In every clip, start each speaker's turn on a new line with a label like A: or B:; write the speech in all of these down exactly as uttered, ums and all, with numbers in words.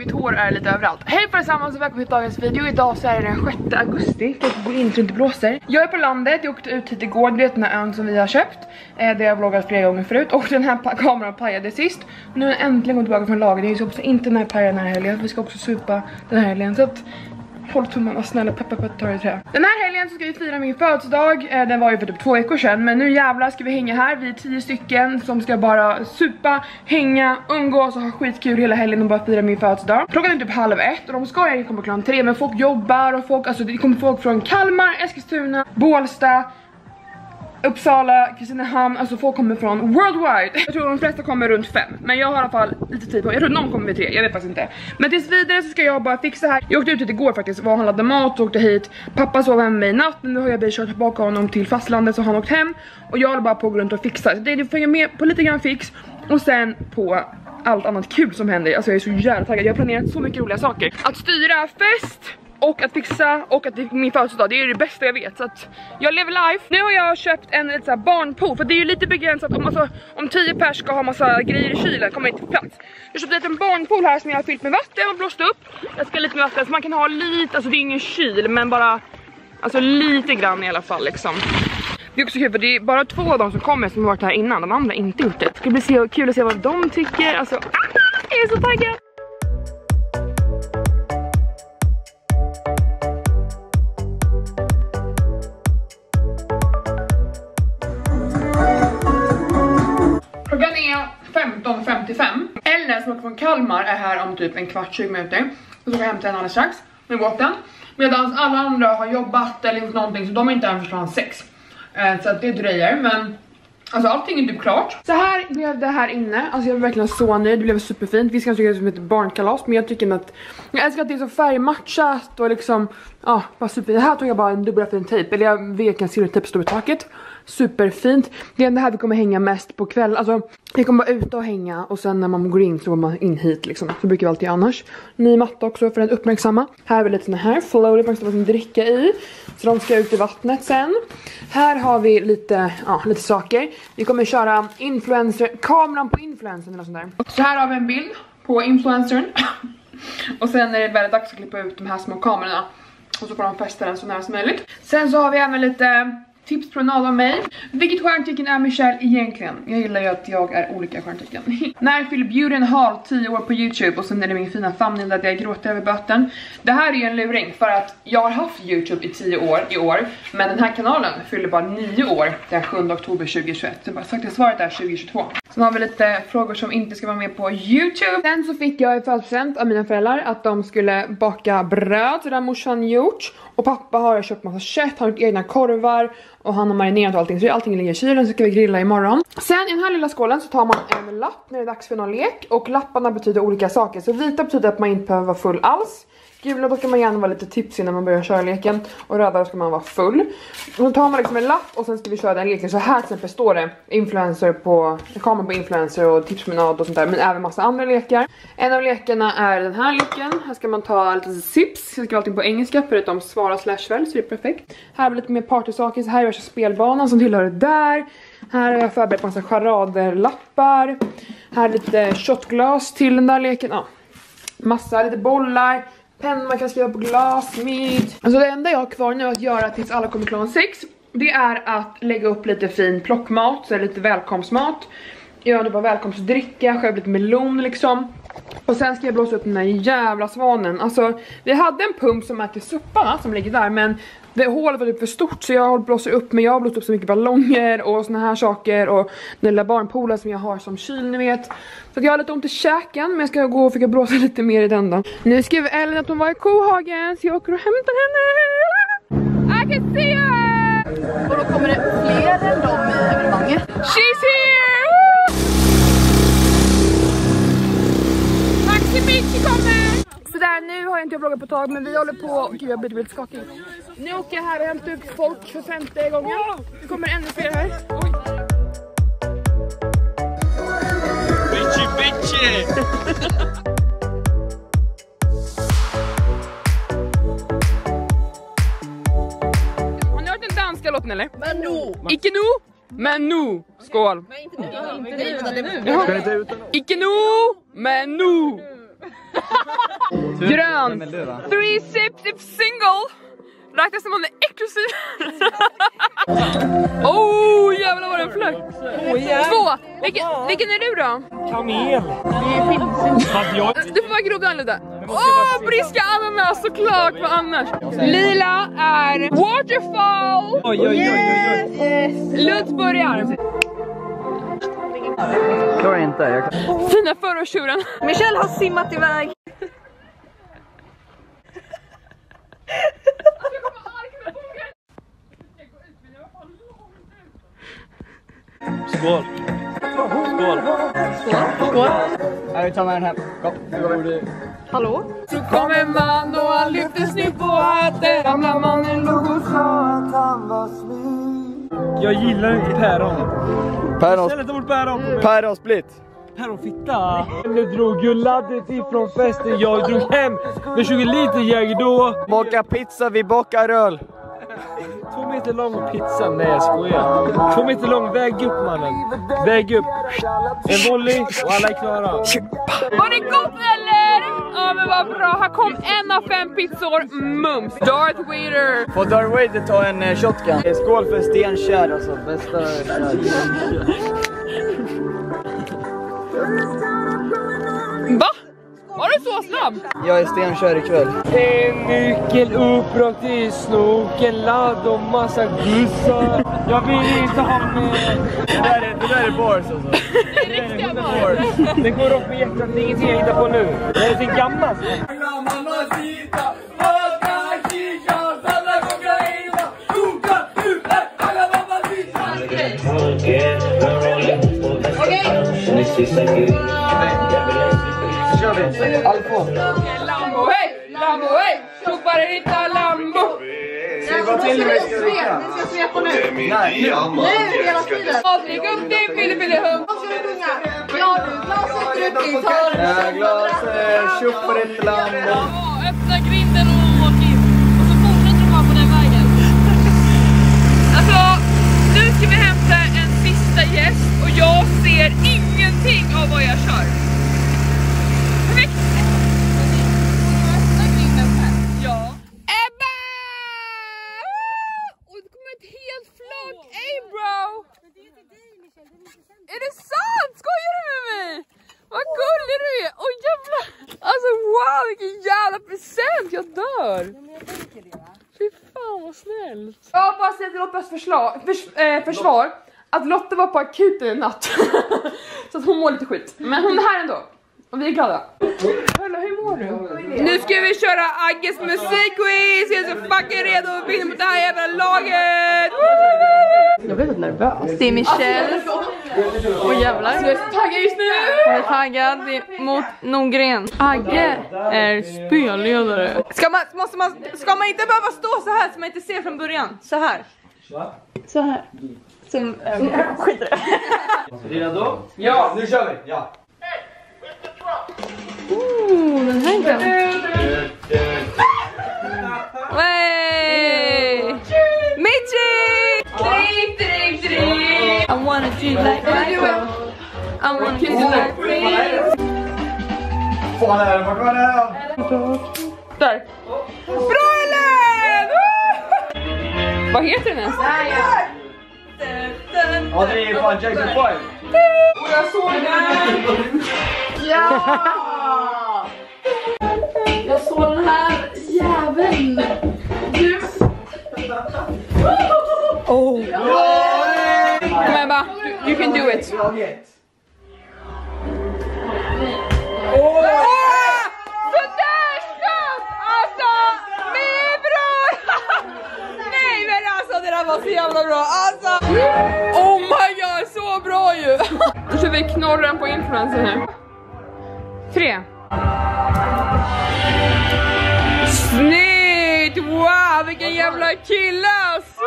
A: mitt hår är lite överallt. Hej för allesammans och välkommen till dagens video. Idag så är det den sjätte augusti. Jag går in så det inte blåser. Jag är på landet, jag åkte ut hit igår. Du vet den här ön som vi har köpt. Eh, det har jag vloggat flera gånger förut. Och den här kameran pajade sist. Nu är den äntligen gått tillbaka från lagret. Jag ska också inte den här paja den här helgen. Vi ska också supa den här helgen. Så att håll tummarna, snälla, peppa peppa tar i trä. Den här helgen så ska vi fira min födelsedag. eh, Den var ju för typ två veckor sedan. Men nu jävlar ska vi hänga här. Vi är tio stycken som ska bara supa, hänga, umgås och ha skitkul hela helgen och bara fira min födelsedag. Klockan är typ halv ett och de ska egentligen komma klockan tre. Men folk jobbar och folk, alltså det kommer folk från Kalmar, Eskilstuna, Bålsta, Uppsala, Kristinehamn, alltså folk kommer från worldwide. Jag tror de flesta kommer runt fem. Men jag har i alla fall lite tid på. Jag tror någon kommer vid tre, jag vet faktiskt inte. Men tills vidare så ska jag bara fixa här. Jag åkte ut hit igår faktiskt, var och handlade mat och åkte hit. Pappa sov hem med mig i natt, men nu har jag blivit kört tillbaka honom till fastlandet så han åkt hem. Och jag håller bara på att gå runt och fixa. Så det får jag med på lite grann fix. Och sen på allt annat kul som händer. Alltså jag är så jävla taggad, jag har planerat så mycket roliga saker. Att styra fest och att fixa och att det är min födelsedag, det är det bästa jag vet. Så att jag lever life. Nu har jag köpt en lite så här barnpool, för det är ju lite begränsat om, alltså, om tio pers ska ha massa grejer i kylen kommer inte plats. Jag köpte en barnpool här som jag har fyllt med vatten och blåst upp. Jag ska lite med vatten så man kan ha lite, alltså det är ingen kyl men bara, alltså lite grann i alla fall liksom. Det är också kul för det är bara två av dem som kommer som har varit här innan, de andra inte gjort det. Det ska bli så kul att se vad de tycker, alltså jag är så taggad. Klockan är femton femtiofem. Ellen som åker från Kalmar är här om typ en kvart, tjugo minuter. Så ska jag hämta henne alldeles strax med båten. Medan alla andra har jobbat eller gjort någonting så de är inte här förrän sex. Så att det dröjer, men alltså allting är typ klart. Så här blev det här inne. Alltså jag var verkligen så nöjd, det blev superfint. Vi ska tycka det som ett barnkalas, men jag tycker att jag älskar att det är så färgmatchat och liksom, ja, bara super. Det här tog jag bara en dubbla fin tejp, eller jag vet en silvertejp står i taket. Superfint. Det är det här vi kommer hänga mest på kväll. Alltså vi kommer bara ut och hänga och sen när man går in så går man in hit liksom. Så brukar vi alltid annars. Ny matta också för att uppmärksamma. Här har vi lite såna här floaty man ska dricka i. Så de ska ut i vattnet sen. Här har vi lite, ja, lite saker. Vi kommer köra influencer, kameran på influencern eller sånt där. Så här har vi en bild på influencern. Och sen är det väldigt dags att klippa ut de här små kamerorna. Och så får de fästa den så nära som möjligt. Sen så har vi även lite tipspromenad av mig. Vilket stjärntecken är Michelle egentligen? Jag gillar ju att jag är olika stjärntecken. När fyller Beauty and Hall tio år på YouTube och sen är det min fina familj där jag gråter över böten. Det här är ju en luring för att jag har haft YouTube i tio år i år. Men den här kanalen fyller bara nio år den sjunde oktober tjugohundratjugoett. Så bara sagt att svaret är tjugohundratjugotvå. Sen har vi lite frågor som inte ska vara med på YouTube. Sen så fick jag i födelsedagspresent av mina föräldrar att de skulle baka bröd. Så det har morsan gjort. Och pappa har köpt massa kött, har gjort egna korvar. Och han har marinerat och allting, så allting ligger i kylen, så ska vi grilla imorgon. Sen i den här lilla skålen så tar man en lapp när det är dags för någon lek. Och lapparna betyder olika saker. Så vita betyder att man inte behöver vara full alls. Gula då ska man gärna vara lite tipsig när man börjar köra leken. Och röda då ska man vara full. Och så tar man liksom en lapp och sen ska vi köra den leken. Så här till exempel står det influencer på, kameran på influencer och tipspromenad och sånt där. Men även massa andra lekar. En av lekarna är den här leken. Här ska man ta lite sips. Jag ska allting på engelska förutom svara slash väl, så det är perfekt. Här har vi lite mer partysaker. Så här är värsta spelbanan som tillhör det där. Här har jag förberett massa charaderlappar. Här är lite shotglas till den där leken. Ja, massa, lite bollar. Penna man kan skriva på glas, mid. Alltså det enda jag har kvar nu att göra tills alla kommer klockan sex, det är att lägga upp lite fin plockmat, så lite välkomstmat. Göra bara välkomstdricka, skära lite melon liksom. Och sen ska jag blåsa upp den här jävla svanen. Alltså vi hade en pump som äter supparna som ligger där, men det hålet var typ för stort så jag blåser upp, men jag har blåst upp så mycket ballonger och såna här saker och den lilla barnpoolen som jag har som kyl, ni vet. Så att jag har lite ont i käken, men jag ska gå och försöka blåsa lite mer i den då. Nu skriver Ellen att hon var i kohagen, så jag åker och hämtar henne. I can see her!
B: Och då kommer det fler än dem i evenemanget.
A: She's here! Maxi Michi kommer! Sådär, nu har jag inte vloggat på ett tag, men vi håller på. Gud, jag blir lite skakig. Nu åker jag här och hämtar upp folk för femte gången. Det kommer ännu fler här. Oj.
C: Bitchy, bitchy!
A: Har ni hört den danska låten eller?
B: Men nu!
A: Icke nu, men nu. Skål!
B: Men inte nu, inte nu, utan det är nu.
A: Jaha. Icke nu, men nu. Grön. Three sips if single. Räknas som om det är exklusivt. Oh, jävlar vad den flög. Två. Vilken, vilken är du då?
C: Kamel.
A: Du får vara grov den lite. Åh, oh, briska ananas såklart. Vad annars? Lila är waterfall.
C: Oj, oj, oj, oj, oj.
A: Lutz börjar.
D: Jag tror inte. Jag kan...
A: Fina förorstjuren.
B: Michelle har simmat iväg.
C: Skål. Skål.
B: Skål.
D: Jag vill ta med den här. Kom, nu går vi.
B: Hallå?
A: Så kom en man och han lyfte snyggt på hatten. Gamla mannen låg och sa att han var snygg.
C: Jag gillar inte päron.
D: Päron.
C: Ställ inte bort päron.
D: Päron split.
C: Päronfitta. Nu drog ju laddet ifrån festen. Jag drog hem med tjugo liter jäger då.
D: Baka pizza, vi bakar öl.
C: Två meter lång pizza, nej jag skojar. Två meter lång, väg upp mannen. Väg upp. En volley och alla är klara.
A: Var det gott eller? Ja men vad bra, här kom en av fem pizzor. Mums, Darth Vader.
D: Får Darth Vader ta en uh, shotgun? Skål för stenkär alltså, bästa kär.
A: Va? Var du så snabb?
D: Jag är stenkär ikväll.
C: En nyckel upp till snoken, ladd och massa gussar. Jag vill inte ha med.
D: Det där är, det där är bars alltså.
A: Det är riktiga bars.
C: Det går upp i hjärtat, det är ingenting jag hittar på nu. Det är sin gammal.
D: Alfon.
A: Lambo, hej! Lambo, hej! Tjoppare hitta Lambo!
D: Säg vad till mig ska
B: Vi ska svepa nu.
D: Nej,
B: Nu, hela tiden.
A: Avtryck upp din fillefillehund!
B: Vad ska du sjunga? Ja du, glaset ut i tar.
D: Ja, glas, tjoppare ett Lambo.
A: Ja, öppna grinden och åk in. Och så fortsätter de bara på den vägen. Alltså, nu ska vi hämta en sista gäst och jag ser ingenting av vad jag kör. Perfekt! Öppna grinden här. Ja. Ebba! Och det kommer ett helt flock. Ey bro! Är det sant? Skojar du med mig? Vad gullig du är! Oj jävlar! Alltså wow, vilken jävla present! Jag dör! Fy fan vad snällt! Jag vill bara säga till Lottas förslag, förs äh, försvar att Lotta var på akuten en natt. Så att hon mår lite skit. Men hon är här ändå. Och vi är glada. Hörla, hur mår du? Nu ska vi köra Agges musikquiz. Jag är så fucking redo att vinna mot det här jävla laget.
B: Jag blir lite nervös. Det är Michelle. Och jävlar.
A: Jag är så taggad just nu.
B: Jag är taggad mot Nordgren. Agge är spelledare. Ska man, måste man, ska man inte behöva stå så här så man inte ser från början? Så här. Så här. Som, äh, skit i det.
D: Redo? Ja, nu kör vi. Ja.
B: Oh, den här är bra. Wey! Mitchie! Drink, drink, drink! I wanna drink like Michael. I wanna kiss you like Prince.
D: Få här, vart var det?
A: Där. Bra Ellen! Vad heter den ens?
D: Ja, det är fan Jackson five.
A: Och jag såg den! Ja! Jag såg den här jäveln! Du! Oh! Kom Ebba, you can do it! Åh! Sådär skott! Alltså, min bror! Nej men alltså, det där var så jävla bra! Alltså! Oh my god, så bra ju! Nu kör vi knorren på influencer här. Tre. Snyggt! Wow, vilken jävla kille alltså!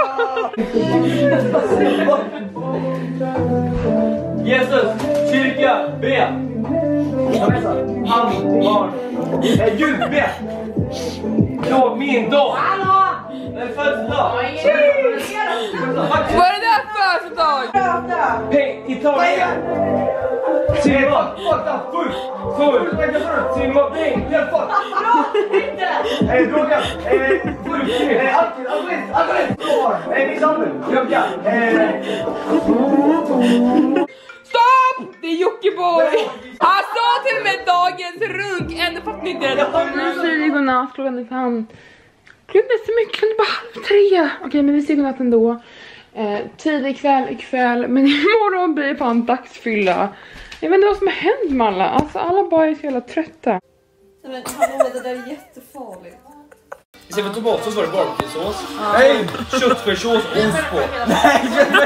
C: Jesus, kyrka, be. Han, barn. Nej, Gud, be. Då, min dag. Det är födelsedag.
A: Vad är det där för födelsedag?
C: Peng, Italien. Simon! Full! Full! Simon, bring! Helt fuck! Eh, droga! Eh, full! Eh, alkohol! Alkohol! Alkohol! Eh, misshandel! Jugga! Eh...
B: Stopp! Det är Jockiboi! Han sa till mig dagens runk, ändå fattar ni inte det. Nu säger vi godnatt, klockan är fan. Klockan är så mycket, klockan är bara halv tre. Okej, men vi säger godnatt ändå. Eh, tidig kväll ikväll, men imorgon blir det fan dagsfylla. Jag vet inte vad som har hänt med alla. Alltså alla bara är så jävla trötta.
E: Men hallå, det där är jättefarligt.
C: Istället för tomatsås var det barbecuesås. Nej! Köttfärssås och ost på. Nej!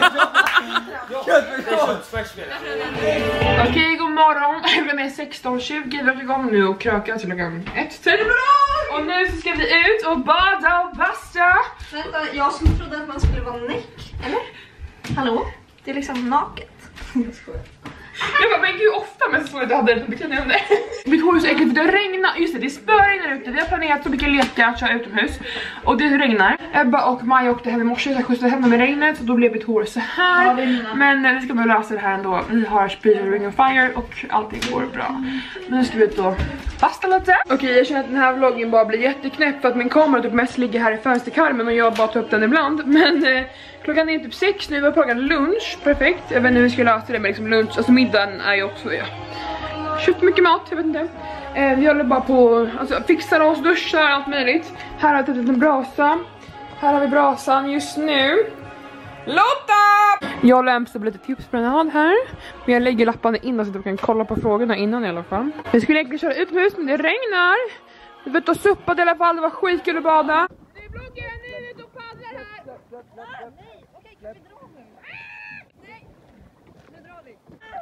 C: Köttfärssås!
A: Okej, god morgon. Klockan är sexton tjugo. Vi är igång nu och krökar till klockan ett. Och nu så ska vi ut och bada och basta.
E: Vänta, jag som trodde att man skulle vara näck. Eller? Hallå? Det är liksom naket. Jag skojar.
A: Jag bara, men gud, ofta men så såg jag att du hade en bikini under. Mitt hår är så äckligt för det regnar. Just det, det spöregnar ute. Vi har planerat så mycket lekar att köra utomhus. Och det regnar. Ebba och Maja åkte hem i morse. Jag skjutsade hem med regnet. Så då blev mitt hår så här. Ja, men vi ska nog lösa det här ändå. Vi har Speed Ring of Fire och allting går bra. Men nu ska vi ut och basta lite. Okej, jag känner att den här vloggen bara blir jätteknäpp. För att min kamera typ mest ligger här i fönsterkarmen. Och jag bara tar upp den ibland. Men eh, klockan är typ sex nu. Vi har plockat lunch. Perfekt. Jag vet inte hur vi ska lösa det med liksom lunch. Alltså middagen är ju också, ja. Köpt mycket mat, jag vet inte. Eh, vi håller bara på, alltså fixar oss, duschar, allt möjligt. Här har vi en brasa. Här har vi brasan just nu. Lotta! Jag lämnar lite tipspromenad här. Men jag lägger lapparna innan så att du kan kolla på frågorna innan i alla fall. Vi skulle egentligen köra utomhus men det regnar. Vi vet att suppade i alla fall, det var skitkul att bada. Nu är bloggen, nu är vi ute och paddlar här.
E: Ah, nej, okej, kan vi dra nu? Nej, nu drar vi.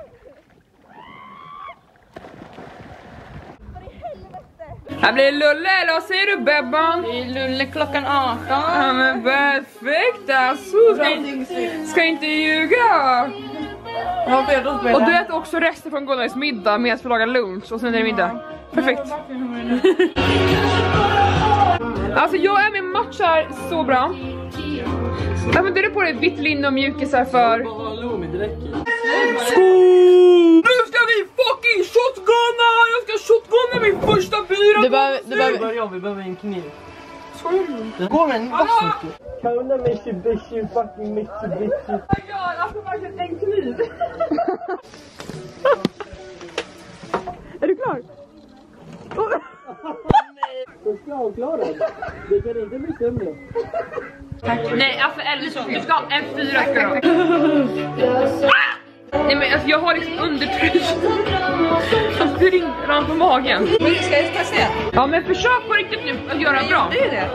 A: Här blir Lulle, eller vad säger du Bebban?
B: Det är Lulle klockan arton.
A: Ja men perfekt alltså, ska, inte, ska inte ljuga. Och du äter också rester från gårdagens middag medan vi lagar lunch och sen är det middag. Perfekt. Alltså jag är med matchar så bra. Använder du på dig vitt linne och mjukisar för? Skål! Nu ska vi fucking shotgunna! Jag ska shotgunna min första bira.
B: Du behöver, du behöver...
D: Börja, vi behöver en kniv.
A: Skojar
D: Gå med en vassmycket. Kaula Mitsubishi, fucking Mitsubishi.
A: Oh my god, alltså verkligen en kniv. Är du klar?
D: Du ska avklara. Det kan inte bli sämre.
A: Nej, alltså Elvis, du ska ha en fyra ska du. Nej men alltså jag har liksom undertryck. Alltså det rinner på magen.
E: Ska jag ska se?
A: Ja men försök på riktigt nu att göra bra.
E: Det är det.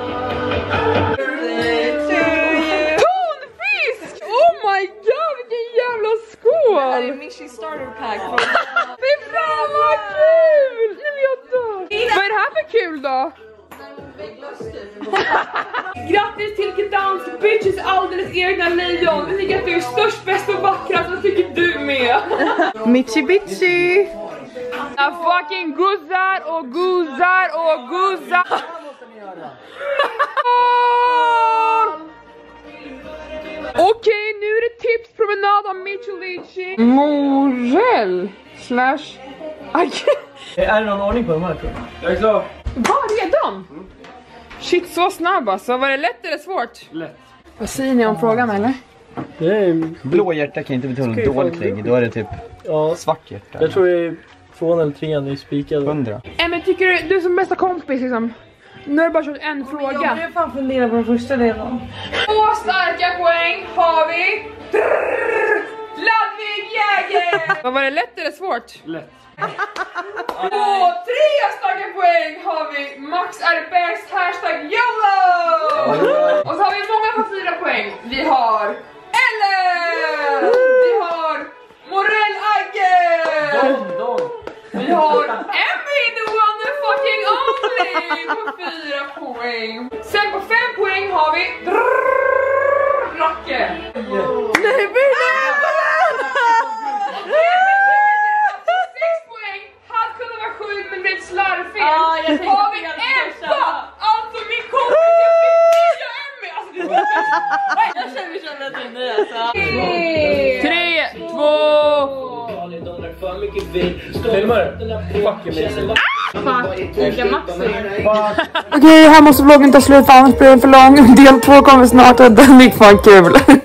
A: Tonfisk! Oh my god, vilken jävla skål!
E: Det är Mishi starter pack.
A: Fy fan vad kul! Nej men jag dör. Vad är det här för kul då? Grattis till Gdansk bitches alldeles egna lejon. Vi tycker att du är störst, bäst och vackrast. Vad tycker du med?
B: Mitsubishi.
A: Jag fucking guzzar och guzzar och guzzar. Okej, nu är det tipspromenad av Mitsubishi. Morell slash
D: Är det någon ordning på de här?
C: Jag är klar.
A: var redan? Mm. Shit, så snabb alltså. Var det lätt eller svårt?
C: Lätt.
A: Vad säger ni om frågan eller?
D: Det är...
F: Blå hjärta kan inte betyda dåligt lägg. Då är det typ
D: Ja,
F: svart hjärta.
D: jag tror det är tvåan eller trean är spikade.
F: Hundra.
A: Äh, men tycker du, du som bästa kompis liksom. Nu har du bara kört en fråga.
E: Jag börjar fan fundera på den första delen.
A: Två starka poäng har vi. Ludvig Jäger! Vad var det, lätt eller svårt?
C: Lätt.
A: Och tre starka poäng har vi. Max är bäst, hashtag YOLO! Och så har vi många på fyra poäng. Vi har Ellen! Vi har Morell Agge! Vi har Emmy, the one and fucking only! På fyra poäng. Sen på fem poäng har vi Racke. Nej, vi sex poäng. Han kunde vara sju men blev slarvfel.
E: Ah, jag tänkte
A: har vi Ebba! Alltså min kompis, jag Emmy! Alltså det är så
E: Jag känner mig som att det är alltså.
A: Tre, två...
C: Filmar du? Fuck amazing.
B: Okej, här måste vloggen ta slut för annars blir den för lång. Del två kommer snart och den gick fan kul.